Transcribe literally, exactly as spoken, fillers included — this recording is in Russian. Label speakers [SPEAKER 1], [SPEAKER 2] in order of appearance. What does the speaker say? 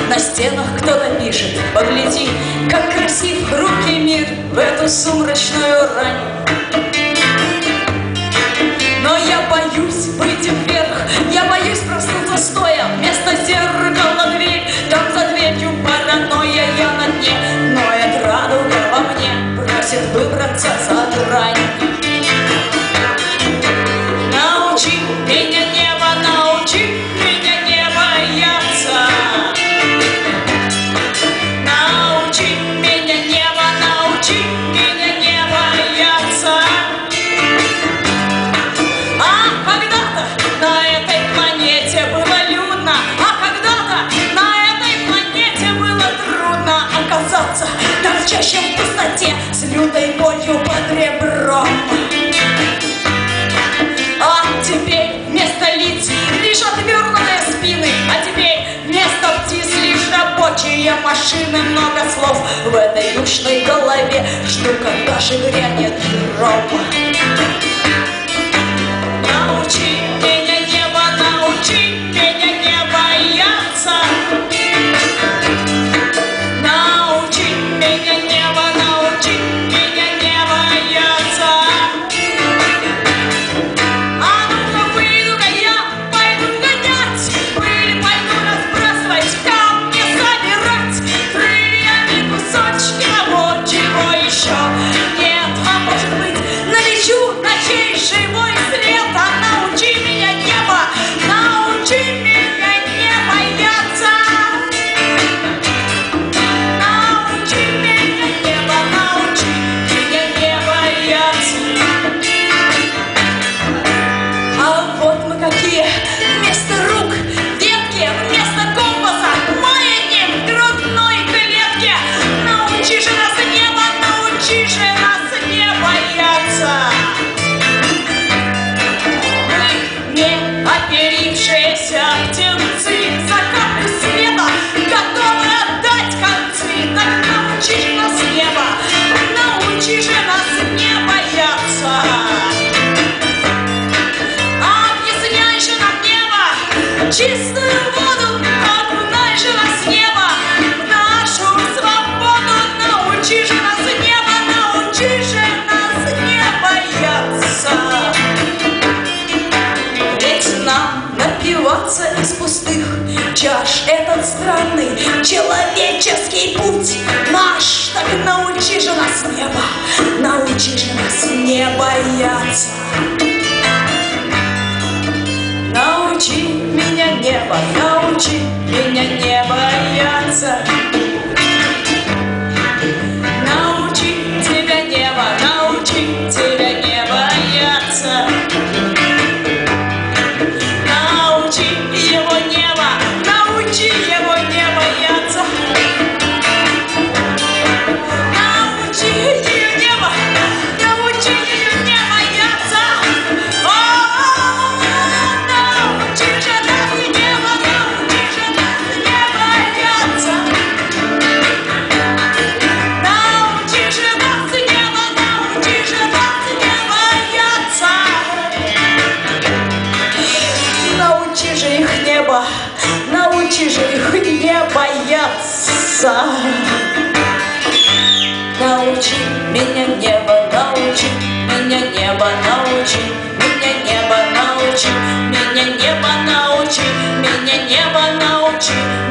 [SPEAKER 1] на стенах кто-то пишет. Погляди, как красив хрупкий мир в эту сумрачную рань. Но я боюсь выйти вверх, я боюсь проснуться стоя. Вместо зеркала дверь, там за дверью паранойя. Я на дне, ноет радуга во мне, просит выбраться за грань. Научи меня, небо, научи меня не бояться. Научи меня, небо, научи меня не бояться. А когда-то на этой планете было людно, а когда-то на этой планете было трудно оказаться торчащим в пустоте с лютой болью под ребром. А теперь вместо лиц лишь отвернутые спины, а теперь вместо птиц лишь рабочие машины. Много слов в этой душной голове, жду, когда же грянет гром. Научи меня, небо, научи меня не бояться. Научи меня, небо, научи меня не бояться. А ну-ка выйду-ка я, пойду гонять пыль, пойду разбрасывать, камни собирать, крыльями кусочки того, чего еще нет. А может быть, налечу на чей живой след. А научи меня, небо, научи меня не бояться. Научи меня, небо, научи меня не бояться. А вот мы какие, вместо рук ветки, вместо компаса маятник в грудной клетке. Научи же нас, небо, научи же нас не бояться. Мы не оперившиеся птенцы, за каплю света готовы отдать концы. Так научи же нас, небо, научи же нас не бояться. Объясняй же нам, небо, чистую воду, окунай же нас, небо, в нашу свободу. Научи же нас, небо, научи же нас не бояться. Ведь нам напиваться из пустых чаш этот странный человеческий путь наш. Так научи же нас, небо, научи же нас не бояться. Научи меня, небо, научи меня не бояться. Научи тебя, небо, научи тебя не бояться. Научи его, небо, научи его не бояться. Научи ее, небо, научи ее не бояться. О, научи же нас, небо, научи же нас не бояться. Научи же нас, небо, научи же нас не бояться. Научи же их, небо, научи же их не бояться. Научи меня, небо, научи меня, небо, научи меня, небо, научи меня, небо, научи меня, небо, научи